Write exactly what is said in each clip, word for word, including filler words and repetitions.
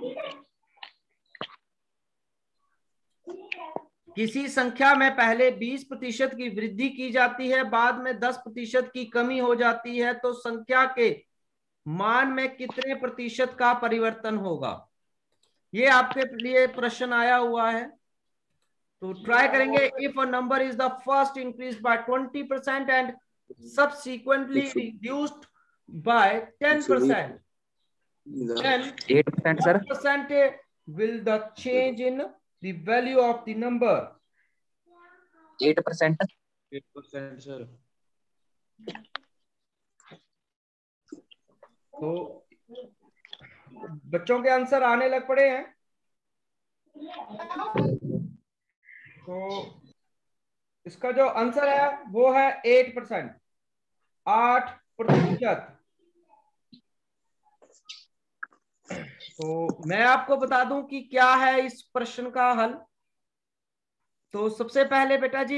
किसी संख्या में पहले बीस प्रतिशत की वृद्धि की जाती है, बाद में दस प्रतिशत की कमी हो जाती है, तो संख्या के मान में कितने प्रतिशत का परिवर्तन होगा? ये आपके लिए प्रश्न आया हुआ है, तो ट्राई करेंगे. If a number is the first increase by twenty percent and subsequently reduced by ten percent, then eight percent sir. what percent will the change in the value of the number? eight percent. eight percent sir. तो बच्चों के answer आने लग पड़े हैं. तो इसका जो आंसर है वो है एट परसेंट, आठ प्रतिशत. तो मैं आपको बता दूं कि क्या है इस प्रश्न का हल. तो सबसे पहले बेटा जी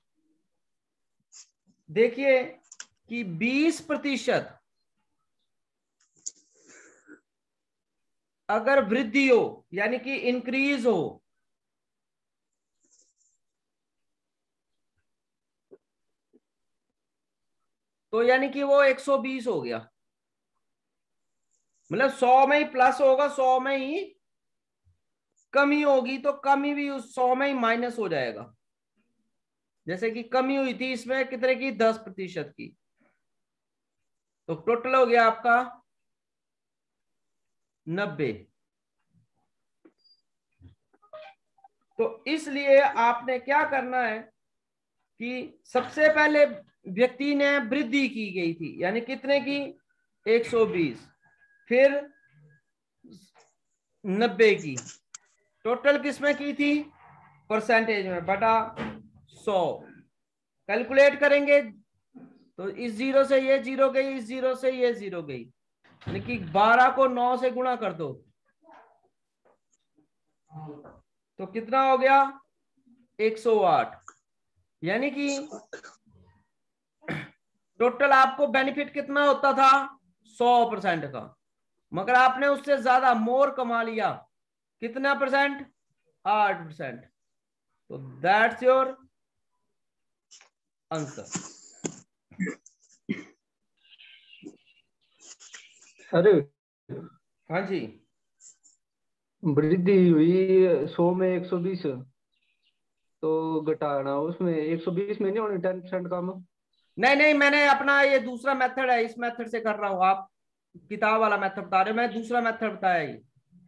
देखिए कि बीस प्रतिशत अगर वृद्धि हो यानी कि इंक्रीज हो, तो यानी कि वो एक सौ बीस हो गया. मतलब सौ में ही प्लस होगा, सौ में ही कमी होगी, तो कमी भी उस सौ में ही माइनस हो जाएगा. जैसे कि कमी हुई थी इसमें कितने की, दस प्रतिशत की, तो टोटल हो गया आपका नब्बे. तो इसलिए आपने क्या करना है कि सबसे पहले व्यक्ति ने वृद्धि की गई थी, यानी कितने की, एक सौ बीस, फिर नब्बे की, टोटल किसमें की थी, परसेंटेज में, बटा सौ. कैलकुलेट करेंगे तो इस जीरो से ये जीरो गई, इस जीरो से ये जीरो गई, यानी कि बारह को नौ से गुणा कर दो तो कितना हो गया, एक सौ आठ. यानी कि टोटल आपको बेनिफिट कितना होता था, सौ परसेंट का, मगर आपने उससे ज्यादा मोर कमा लिया. कितना परसेंट, आठ परसेंट. तो दैट्स योर आंसर. अरे हाँ जी, वृद्धि हुई सौ में एक सौ बीस, तो घटाना उसमें एक सौ बीस में नहीं होनी टेन परसेंट कम. नहीं नहीं, मैंने अपना ये दूसरा मेथड है, इस मेथड से कर रहा हूं. आप किताब वाला मेथड बता रहे हो, मैं दूसरा मेथड बताया ये.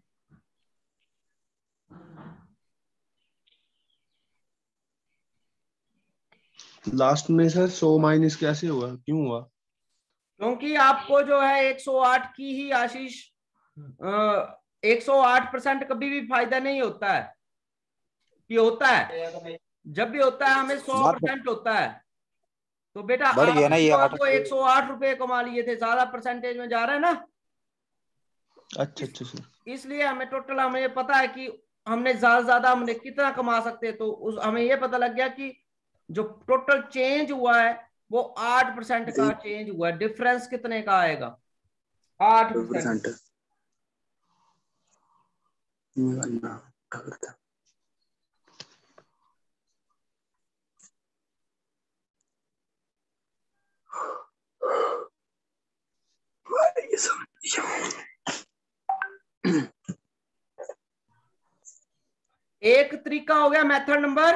लास्ट में सर सौ माइनस कैसे हुआ, क्यों हुआ? क्योंकि आपको जो है एक सौ आठ की ही आशीष, एक सौ आठ परसेंट कभी भी फायदा नहीं होता है. कि होता है, जब भी होता है हमें सौ परसेंट होता है. तो बेटा आपको एक सौ आठ रुपए कमा लिए थे, ज्यादा परसेंटेज में जा रहा है ना. अच्छा अच्छा सर. इसलिए हमें टोटल, हमें पता है कि हमने ज्यादा ज्यादा हमने कितना कमा सकते हैं. तो उस हमें ये पता लग गया कि जो टोटल चेंज हुआ है वो आठ परसेंट का चेंज हुआ है. डिफरेंस कितने का आएगा, आठ परसेंट. एक तरीका हो गया मेथड नंबर,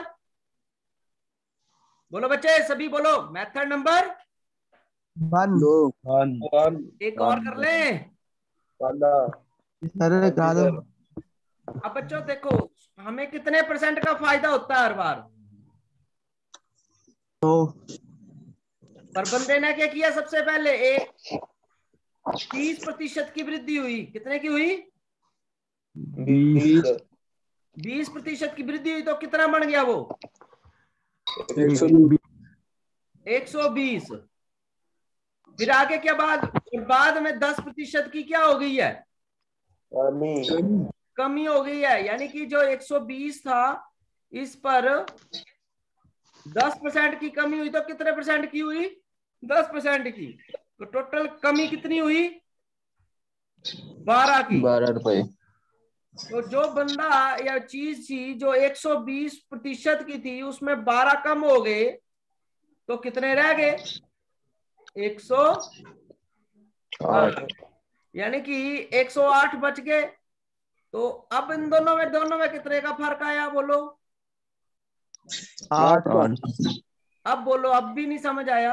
बोलो बच्चे सभी बोलो, मेथड नंबर वन. वन. एक और कर लें. अब बच्चों देखो, हमें कितने परसेंट का फायदा होता है हर बार, तो पर बंदे ने क्या किया, सबसे पहले एक तीस प्रतिशत की वृद्धि हुई. कितने की हुई, बीस. बीस प्रतिशत की वृद्धि हुई, तो कितना बन गया वो, एक सौ बीस. फिर आगे क्या बाद, बाद में दस प्रतिशत की क्या हो गई है, कमी हो गई है. यानी कि जो एक सौ बीस था इस पर दस परसेंट की कमी हुई, तो कितने परसेंट की हुई, दस परसेंट की. तो टोटल कमी कितनी हुई, बारह की. बारह रुपए. तो जो बंदा या चीज थी जो एक सौ बीस प्रतिशत की थी उसमें बारह कम हो गए तो कितने रह गए? एक सौ आठ, यानी कि एक सौ आठ बच गए। तो अब इन दोनों में दोनों में कितने का फर्क आया बोलो? आठ का। अब बोलो, अब भी नहीं समझ आया?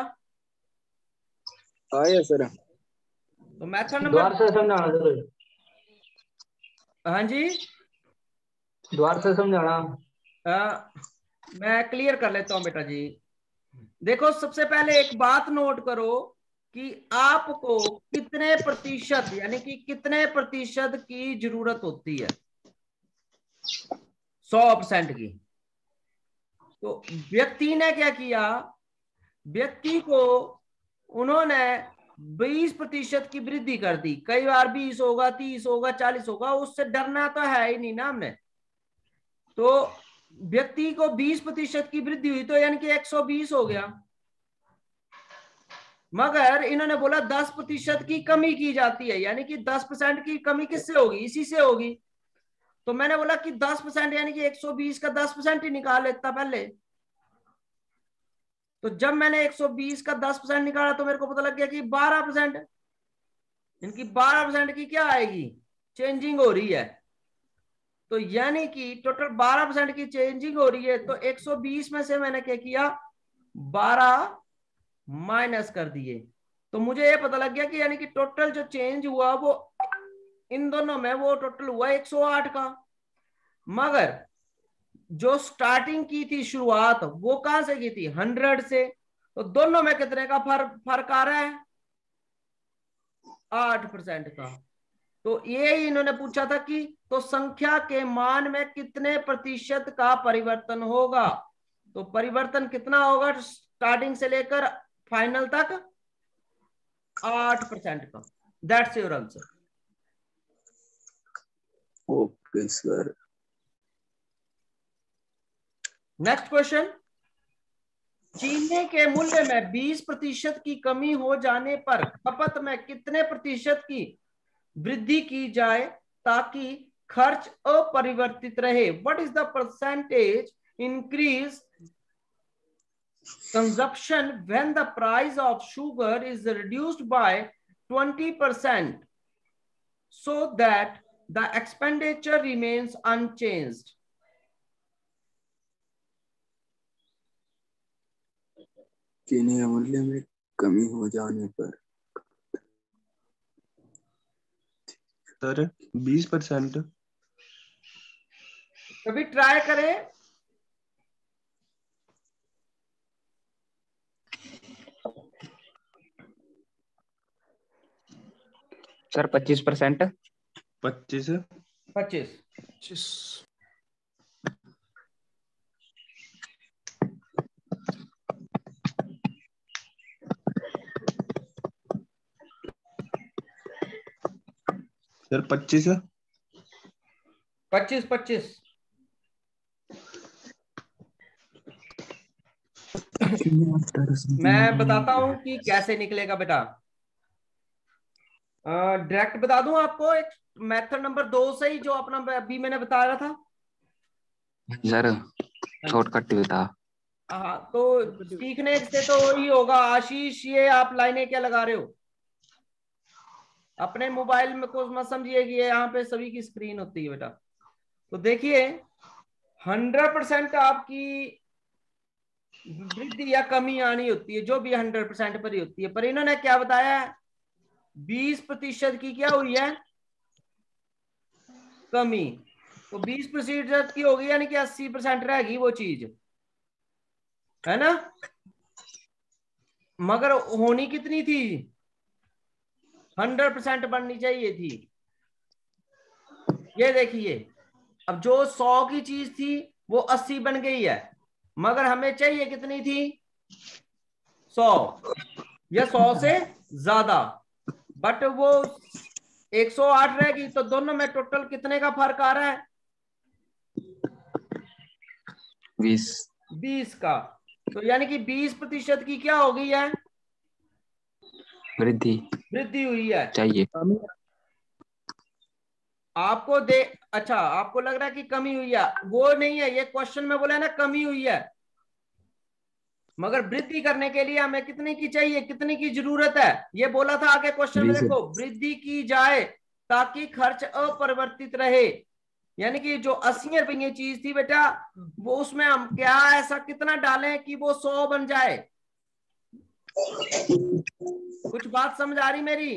आया सर। तो मेथड द्वार नंबर, से समझाना सर, हाँ जी, द्वार से समझाना। आ, मैं क्लियर कर लेता हूं बेटा जी। देखो, सबसे पहले एक बात नोट करो कि आपको कितने प्रतिशत, यानी कि कितने प्रतिशत की जरूरत होती है सौ परसेंट की। तो व्यक्ति ने क्या किया, व्यक्ति को उन्होंने बीस प्रतिशत की वृद्धि कर दी। कई बार बीस होगा, तीस होगा, चालीस होगा, उससे डरना तो है ही नहीं ना हमने। तो व्यक्ति को बीस प्रतिशत की वृद्धि हुई तो यानी कि एक सौ बीस हो गया। मगर इन्होंने बोला दस प्रतिशत की कमी की जाती है, यानी कि दस परसेंट की कमी किससे होगी? इसी से होगी। तो मैंने बोला कि दस परसेंट यानी कि एक सौ बीस का दस परसेंट ही निकाल लेता पहले। तो जब मैंने एक सौ बीस का दस परसेंट निकाला तो मेरे को पता लग गया कि बारह परसेंट, इनकी बारह परसेंट की क्या आएगी? चेंजिंग हो रही है। तो यानी कि टोटल बारह परसेंट की चेंजिंग हो रही है। तो एक सौ बीस में से मैंने क्या किया, बारह माइनस कर दिए। तो मुझे ये पता लग गया कि यानी कि टोटल जो चेंज हुआ वो इन दोनों में वो टोटल हुआ एक सौ आठ का। मगर जो स्टार्टिंग की थी शुरुआत, वो कहां से की थी? हंड्रेड से। तो दोनों में कितने का फर्क फर्क आ रहा है? आठ परसेंट का। तो ये ही इन्होंने पूछा था कि तो संख्या के मान में कितने प्रतिशत का परिवर्तन होगा। तो परिवर्तन कितना होगा स्टार्टिंग से लेकर फाइनल तक? आठ परसेंट का। That's your answer. Okay sir. Next question. चीनी के मूल्य में बीस प्रतिशत की कमी हो जाने पर खपत में कितने प्रतिशत की वृद्धि की जाए ताकि खर्च अपरिवर्तित रहे? What is the percentage increase consumption when the price of sugar is reduced by twenty percent so that the expenditure remains unchanged? चीनी के मूल्य में कमी हो जाने पर सर बीस परसेंट। कभी ट्राई करें। सर पच्चीस परसेंट। पच्चीस पच्चीस। पच्चीस सर पच्चीस पच्चीस पच्चीस। मैं बताता हूं कि कैसे निकलेगा बेटा। डायरेक्ट बता दूं आपको एक मेथड नंबर दो से ही, जो अपना अभी मैंने बताया था सर। शॉर्टकट भी था। हाँ, तो सीखने से तो वही होगा। आशीष, ये आप लाइनें क्या लगा रहे हो? अपने मोबाइल में को मत समझिए कि यहाँ पे सभी की स्क्रीन होती है बेटा। तो देखिए, हंड्रेड परसेंट आपकी वृद्धि या कमी आनी होती है, जो भी हंड्रेड परसेंट पर ही होती है। पर इन्होंने क्या बताया, बीस प्रतिशत की क्या हुई है? कमी। तो बीस प्रतिशत की होगी यानी कि अस्सी परसेंट रहेगी वो चीज, है ना? मगर होनी कितनी थी? हंड्रेड परसेंट बननी चाहिए थी। ये देखिए, अब जो सौ की चीज थी वो अस्सी बन गई है, मगर हमें चाहिए कितनी थी? सौ या सौ से ज्यादा। बट वो एक सौ आठ रहेगी। तो दोनों में टोटल कितने का फर्क आ रहा है? बीस। बीस का। तो यानी कि बीस प्रतिशत की क्या हो गई है? वृद्धि वृद्धि हुई है। चाहिए। आपको दे, अच्छा आपको लग रहा है कि कमी हुई है, वो नहीं है, ये क्वेश्चन में बोला है ना कमी हुई है, मगर वृद्धि करने के लिए हमें कितने की चाहिए, कितने की जरूरत है, ये बोला था आगे क्वेश्चन में, देखो वृद्धि की जाए ताकि खर्च अपरिवर्तित रहे, यानी कि जो अस्सी रुपये चीज थी बेटा, वो उसमें हम क्या ऐसा कितना डालें कि वो सौ बन जाए। कुछ बात समझ आ रही मेरी?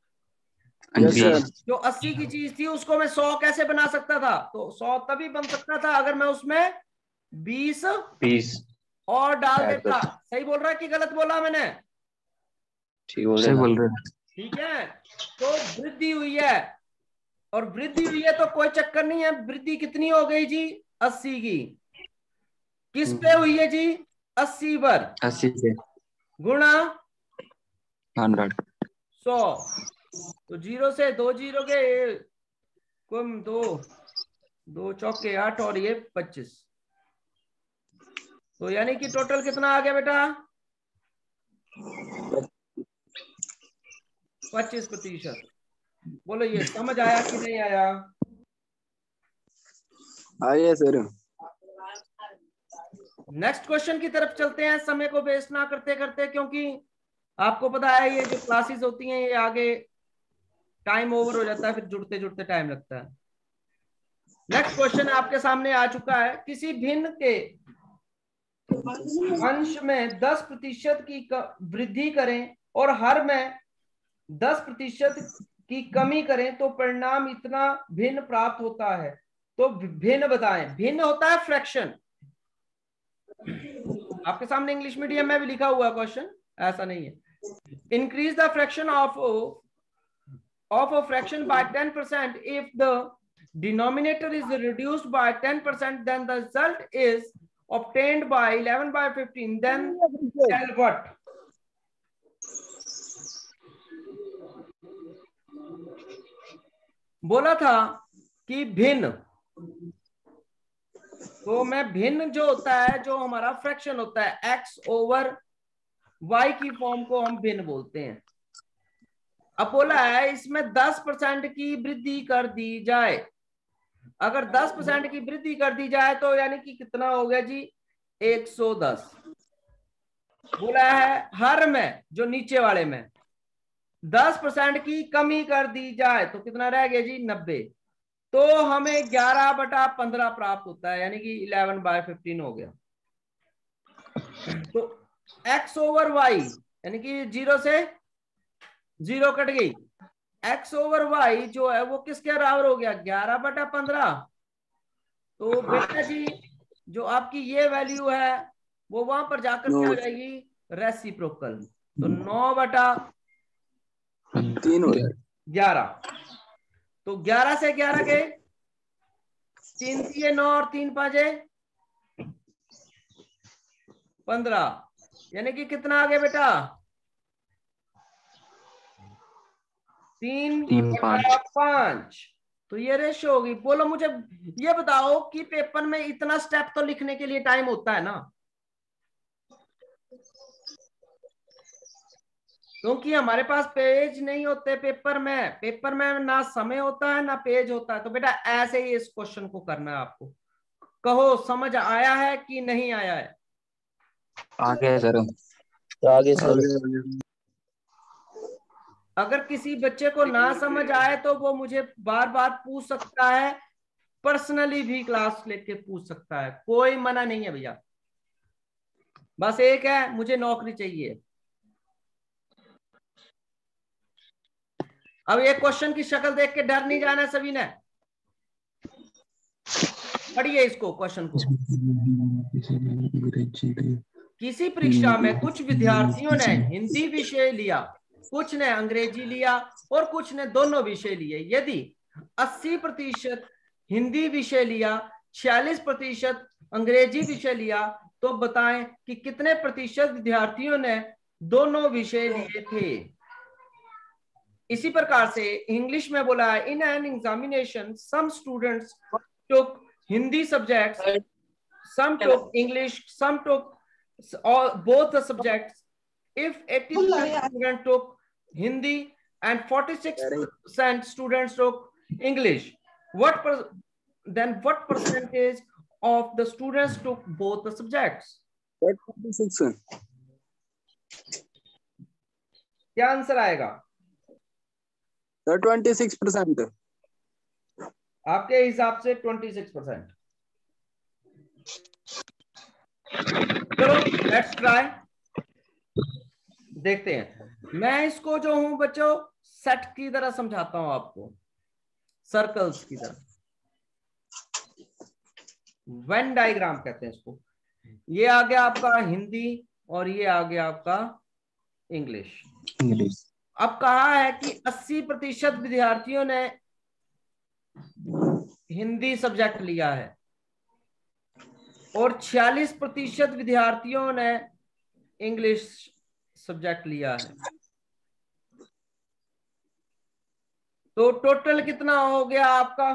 जो अस्सी की चीज थी उसको मैं सौ कैसे बना सकता था, तो सौ तभी बन सकता था अगर मैं उसमें बीस बीस और डाल देता। सही बोल रहा है कि गलत बोला मैंने? ठीक बोल रहे, ठीक है, तो वृद्धि हुई है, और वृद्धि हुई है तो कोई चक्कर नहीं है, वृद्धि कितनी हो गई जी, अस्सी की, किस पे हुई है जी, अस्सी पर, अस्सी से गुणा हंड्रेड, सौ, तो जीरो से दो जीरो के कम, दो दो चौके आठ और ये पच्चीस, तो यानी कि टोटल कितना आ गया बेटा, पच्चीस प्रतिशत। बोलो ये समझ आया कि नहीं आया? आया सर। नेक्स्ट क्वेश्चन की तरफ चलते हैं, समय को वेस्ट ना करते करते, क्योंकि आपको पता है ये जो क्लासेस होती हैं ये आगे टाइम ओवर हो जाता है, फिर जुड़ते जुड़ते टाइम लगता है। नेक्स्ट क्वेश्चन आपके सामने आ चुका है, किसी भिन्न के अंश में दस प्रतिशत की वृद्धि करें और हर में दस प्रतिशत की कमी करें तो परिणाम इतना भिन्न प्राप्त होता है, तो भिन्न बताएं। भिन्न होता है फ्रैक्शन, आपके सामने इंग्लिश मीडियम में भी लिखा हुआ क्वेश्चन, ऐसा नहीं है। Increase the fraction of of a fraction by ten percent if the denominator is reduced by ten percent then the result is obtained by eleven by fifteen, then tell what? बोला था कि भिन्न, तो मैं भिन्न जो होता है, जो हमारा फ्रैक्शन होता है x ओवर y की फॉर्म को हम भिन्न बोलते हैं। अब बोला है इसमें दस परसेंट की वृद्धि कर दी जाए, अगर दस परसेंट की वृद्धि कर दी जाए तो यानी कि कितना हो गया जी, एक सौ दस। बोला है हर में, जो नीचे वाले में दस परसेंट की कमी कर दी जाए तो कितना रह गया जी, नब्बे। तो हमें ग्यारह बटा पंद्रह प्राप्त होता है, यानी कि इलेवन बाय फिफ्टीन हो गया। तो x ओवर वाई, यानी कि जीरो से जीरो कट गई, x ओवर वाई जो है वो किसके बराबर हो गया, ग्यारह बटा पंद्रह। तो बेटा जी जो आपकी ये वैल्यू है वो वहां पर जाकर क्या हो जाएगी, रेसिप्रोकल। तो नौ बटा तीन हो गया, ग्यारह, तो ग्यारह से ग्यारह के तीन तीन नौ और तीन पांचे पंद्रह, यानी कि कितना आ गया बेटा, तीन, तीन पांच पांच। तो ये रेशियो होगी। बोलो मुझे ये बताओ कि पेपर में इतना स्टेप तो लिखने के लिए टाइम होता है ना, क्योंकि हमारे पास पेज नहीं होते पेपर में, पेपर में ना समय होता है ना पेज होता है। तो बेटा ऐसे ही इस क्वेश्चन को करना है आपको। कहो समझ आया है कि नहीं आया है? आगे सर, आगे सर। अगर किसी बच्चे को ना समझ आए तो वो मुझे बार बार पूछ सकता है, पर्सनली भी क्लास लेके पूछ सकता है, कोई मना नहीं है भैया। बस एक है, मुझे नौकरी चाहिए। अब ये क्वेश्चन की शक्ल देख के डर नहीं जाना सभी ने, पढ़िए इसको क्वेश्चन को। किसी परीक्षा में कुछ विद्यार्थियों ने हिंदी विषय लिया, कुछ ने अंग्रेजी लिया और कुछ ने दोनों विषय लिए। यदि अस्सी प्रतिशत हिंदी विषय लिया, छियालीस प्रतिशत अंग्रेजी विषय लिया, तो बताएं कि कितने प्रतिशत विद्यार्थियों ने दोनों विषय लिए थे। इसी प्रकार से इंग्लिश में बोला है, in an examination some students took Hindi subjects, some took English, some took both the subjects. If eighty percent students took Hindi and forty-six percent students took English, What per, then what percentage of the students took both the subjects? twenty-six. क्या answer आएगा? Sir, twenty-six percent. आपके हिसाब से छब्बीस percent. चलो let's try, देखते हैं। मैं इसको जो हूं बच्चों सेट की तरह समझाता हूं आपको, सर्कल्स की तरह, वेन डायग्राम कहते हैं इसको। ये आ गया आपका हिंदी और ये आ गया आपका इंग्लिश। इंग्लिश। अब कहा है कि अस्सी प्रतिशत विद्यार्थियों ने हिंदी सब्जेक्ट लिया है और छियालीस प्रतिशत विद्यार्थियों ने इंग्लिश सब्जेक्ट लिया है। तो टोटल कितना हो गया आपका?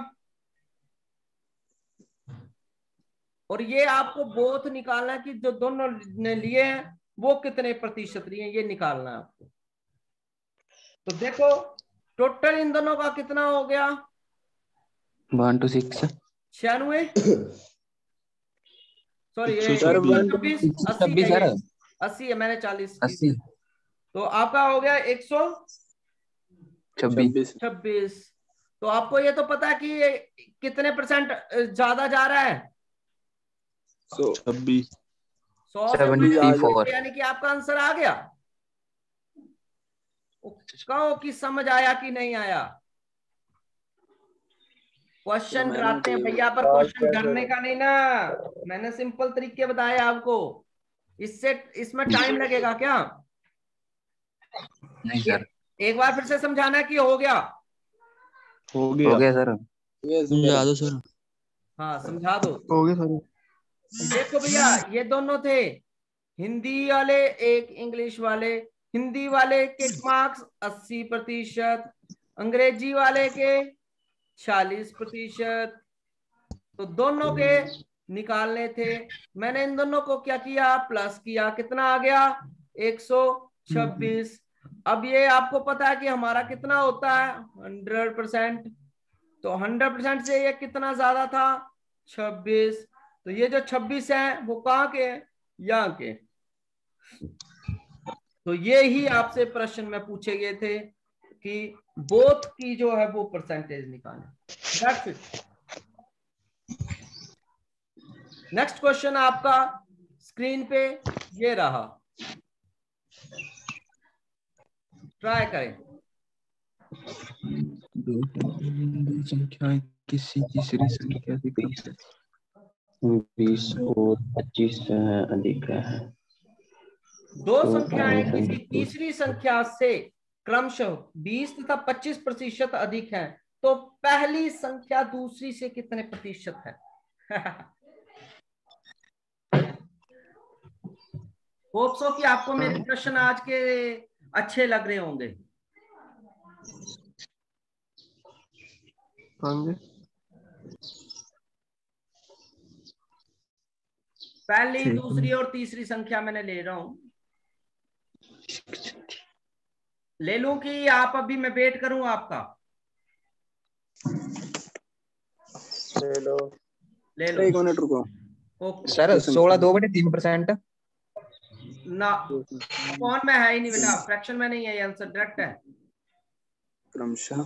और ये आपको बोथ निकालना है कि जो दोनों ने लिए हैं वो कितने प्रतिशत लिए हैं, ये निकालना है आपको। तो देखो टोटल इन दोनों का कितना हो गया? वन टू सिक्स छियानवे सॉरी छब्बीस अस्सी है, अस्सी है, मैंने चालीस अस्सी तो आपका हो गया एक सौ छब्बीस छब्बीस। तो आपको ये तो पता है कि ये कितने परसेंट ज्यादा जा रहा है? छब्बीस सौ से, यानी कि आपका आंसर आ गया। कहो कि समझ आया कि नहीं आया? क्वेश्चन डराते हैं भैया, पर क्वेश्चन डरने का नहीं ना, मैंने सिंपल तरीके बताए आपको। इससे इसमें टाइम लगेगा क्या? नहीं सर। एक बार फिर से समझाना कि हो गया हो गया हो गया सर। समझा दो सर। हाँ समझा दो। हो गया सर। देखो भैया ये दोनों थे, हिंदी वाले एक, इंग्लिश वाले। हिंदी वाले के मार्क्स अस्सी प्रतिशत, अंग्रेजी वाले के चालीस प्रतिशत। तो दोनों के निकालने थे, मैंने इन दोनों को क्या किया? प्लस किया। कितना आ गया? एक सौ छब्बीस। अब ये आपको पता है कि हमारा कितना होता है? Hundred percent. तो हंड्रेड परसेंट से ये कितना ज्यादा था? छब्बीस। तो ये जो छब्बीस है वो कहाँ के हैं? यहाँ के। तो ये ही आपसे प्रश्न में पूछे गए थे कि बोथ की जो है वो परसेंटेज निकालें। That's it. नेक्स्ट क्वेश्चन आपका स्क्रीन पे ये रहा, ट्राई करें। संख्या किसी तीसरी संख्या से क्रम से बीस और पच्चीस अधिक है। दो संख्याएं किसी तीसरी संख्या से क्रमशः बीस तथा पच्चीस प्रतिशत अधिक है, तो पहली संख्या दूसरी से कितने प्रतिशत है? होप सो कि आपको मेरे प्रश्न आज के अच्छे लग रहे होंगे। पहली, दूसरी और तीसरी संख्या मैंने ले रहा हूं। ले लूं कि आप अभी मैं वेट करूं आपका? ले लो ले लो। एक मिनट रुको। ओके सर सोलह दो बटे तीन परसेंट ना, कौन में है ही नहीं बेटा, फ्रैक्शन में नहीं है, ये आंसर डायरेक्ट है। क्रमशः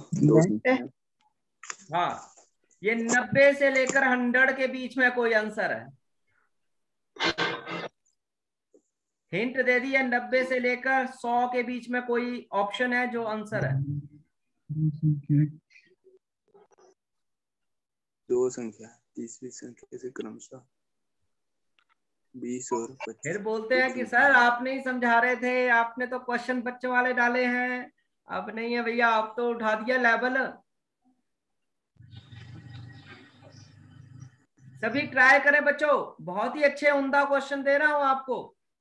हाँ, ये नब्बे से लेकर हंड्रेड के बीच में कोई आंसर है। हिंट दे दिया, नब्बे से लेकर सौ के बीच में कोई ऑप्शन है जो आंसर है? दो संख्या तीसरी संख्या से क्रमशः बीस और पच्चीस। फिर बोलते हैं कि सर आप नहीं समझा रहे थे, आपने तो क्वेश्चन बच्चों वाले डाले हैं। अब नहीं है भैया, आप तो उठा दिया लेवल। सभी ट्राई करें बच्चों, बहुत ही अच्छे उम्दा क्वेश्चन दे रहा हूं आपको।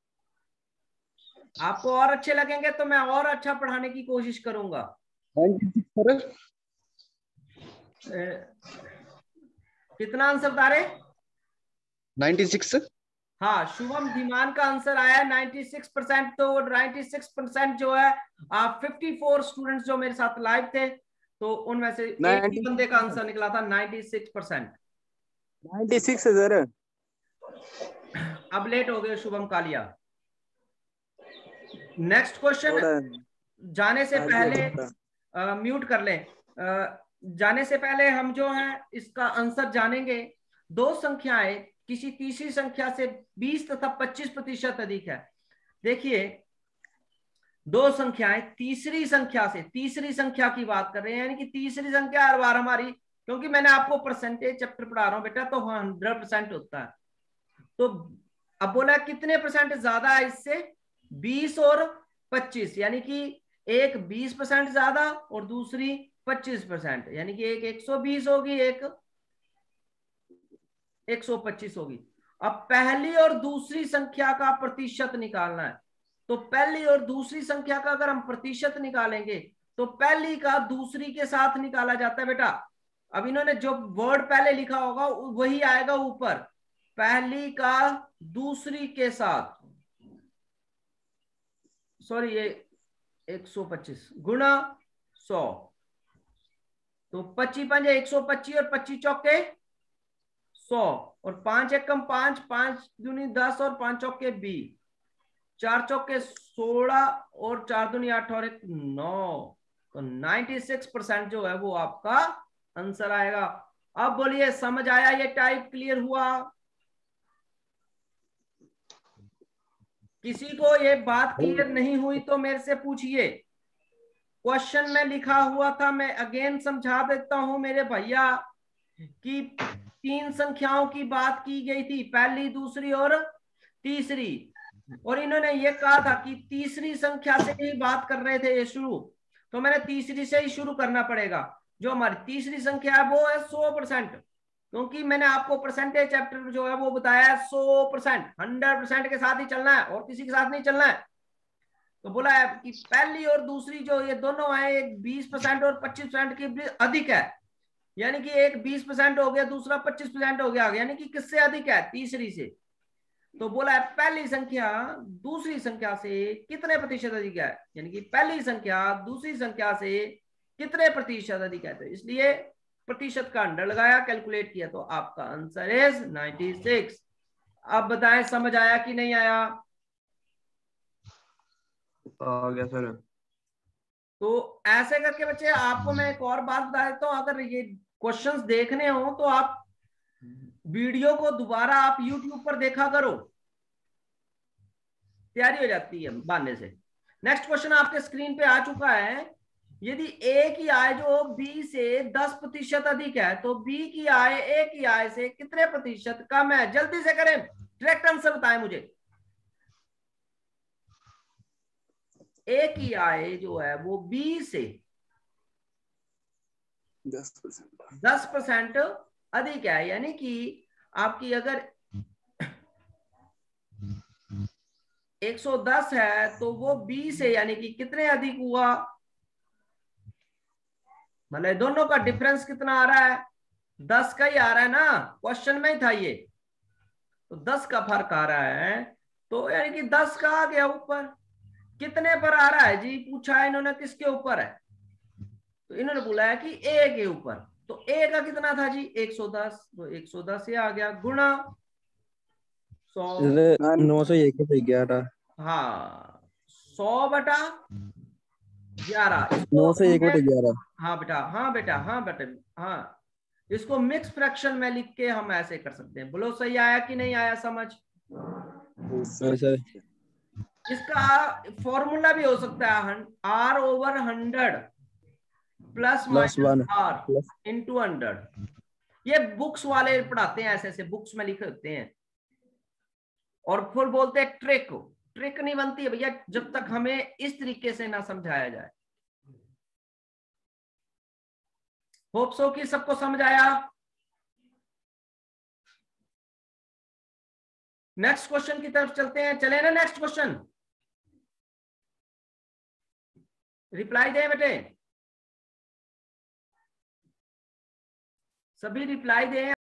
आपको और अच्छे लगेंगे तो मैं और अच्छा पढ़ाने की कोशिश करूंगा। कितना आंसर बता रहे? छियानवे। हाँ, शुभम धीमान का आंसर आया है छियानवे परसेंट। तो छियानवे परसेंट जो है, आप चौवन स्टूडेंट्स जो मेरे साथ लाइव थे, तो उनमें से एक ही बंदे का आंसर निकला था छियानवे परसेंट। छियानवे है सर। अब लेट हो गए शुभम कालिया। नेक्स्ट क्वेश्चन जाने से पहले म्यूट कर लें। आ, जाने से पहले हम जो है इसका आंसर जानेंगे। दो संख्याएं किसी तीसरी संख्या से बीस तथा पच्चीस प्रतिशत अधिक है। देखिए, दो संख्याएं तीसरी संख्या से, तीसरी संख्या की बात कर रहे हैं, यानी कि तीसरी संख्या हर बार हमारी, क्योंकि मैंने आपको परसेंटेज चैप्टर पढ़ा रहा हूं बेटा, तो हंड्रेड परसेंट होता है। तो अब बोला कितने परसेंट ज्यादा है इससे, बीस और पच्चीस, यानी कि एक बीस परसेंट ज्यादा और दूसरी पच्चीस परसेंट, यानी कि एक एक सौ बीस होगी, एक एक सौ पच्चीस होगी। अब पहली और दूसरी संख्या का प्रतिशत निकालना है। तो पहली और दूसरी संख्या का अगर हम प्रतिशत निकालेंगे तो पहली का दूसरी के साथ निकाला जाता है बेटा। अब इन्होंने जो वर्ड पहले लिखा होगा वही आएगा ऊपर, पहली का दूसरी के साथ, सॉरी ये एक सौ पच्चीस गुणा सौ, तो पच्चीस पंजे एक सौ पच्चीस और पच्चीस चौके सौ, और पांच एकम पांच, पांच दूनी दस और पांच चौके बीस, चार चौके सोलह और चार दूनी आठ और एक नौ, तो छियानवे परसेंट जो है वो आपका आंसर आएगा। अब बोलिए समझ आया, ये टाइप क्लियर हुआ? किसी को ये बात क्लियर नहीं हुई तो मेरे से पूछिए। क्वेश्चन में लिखा हुआ था, मैं अगेन समझा देता हूं मेरे भैया, कि तीन संख्याओं की बात की गई थी, पहली, दूसरी और तीसरी, और इन्होंने ये कहा था कि तीसरी संख्या से ही बात कर रहे थे ये शुरू, तो मैंने तीसरी से ही शुरू करना पड़ेगा। जो हमारी तीसरी संख्या है वो है सौ परसेंट, क्योंकि मैंने आपको परसेंटेज चैप्टर जो है वो बताया है सौ परसेंट, हंड्रेड परसेंट के साथ ही चलना है और किसी के साथ नहीं चलना है। तो बोला है कि पहली और दूसरी जो ये दोनों है, एक बीस परसेंट और पच्चीस परसेंट की अधिक है, यानी कि एक बीस परसेंट हो गया, दूसरा पच्चीस परसेंट हो गया, यानी कि किससे अधिक है, तीसरी से। तो बोला है पहली संख्या दूसरी संख्या से कितने प्रतिशत अधिक है, यानी कि पहली संख्या दूसरी संख्या से कितने प्रतिशत अधिक है, तो इसलिए प्रतिशत का अंडर लगाया, कैलकुलेट किया, तो आपका आंसर इज छियानवे। अब बताएं समझ आया कि नहीं आया? आ गया सर। तो ऐसे करके बच्चे आपको मैं एक और बात बता देता हूं, अगर ये क्वेश्चंस देखने हो तो आप वीडियो को दोबारा आप यूट्यूब पर देखा करो, तैयारी हो जाती है बांधने से। नेक्स्ट क्वेश्चन आपके स्क्रीन पे आ चुका है। यदि ए की आय जो बी से दस प्रतिशत अधिक है तो बी की आय ए की आय से कितने प्रतिशत कम है? जल्दी से करें, डायरेक्ट आंसर बताएं मुझे। ए की आय जो है वो बी से दस परसेंट दस परसेंट अधिक है, यानी कि आपकी अगर एक सौ दस है तो वो बी से यानी कि कितने अधिक हुआ, मतलब दोनों का डिफरेंस कितना आ रहा है? दस का ही आ रहा है ना, क्वेश्चन में ही था ये, तो दस का फर्क आ रहा है, तो यानी कि दस का आ गया ऊपर। कितने पर आ रहा है जी, पूछा है इन्होंने, किसके ऊपर है? तो इन्होंने बोला है कि ए के ऊपर। तो ए का कितना था जी, एक सौ दस, तो एक सौ दस ये आ गया गुणा सौ, नौ सौ एक ग्यारह, हाँ सौ बटा ग्यारह, नौ सौ एक बटे ग्यारह। हाँ बेटा, हाँ बेटा, हाँ बेटा, हाँ, इसको मिक्स फ्रैक्शन में लिख के हम ऐसे कर सकते हैं। बोलो सही आया कि नहीं आया समझ? सर इसका फॉर्मूला भी हो सकता है R over hundred plus plus minus one R plus, into hundred. ये बुक्स वाले पढ़ाते हैं, ऐसे ऐसे बुक्स में लिखे होते हैं, और फिर बोलते हैं ट्रिक। ट्रिक नहीं बनती है भैया जब तक हमें इस तरीके से ना समझाया जाए। होप सो कि सबको समझ आया। नेक्स्ट क्वेश्चन की तरफ चलते हैं, चले ना नेक्स्ट क्वेश्चन, रिप्लाई दें बेटे, सभी रिप्लाई दें।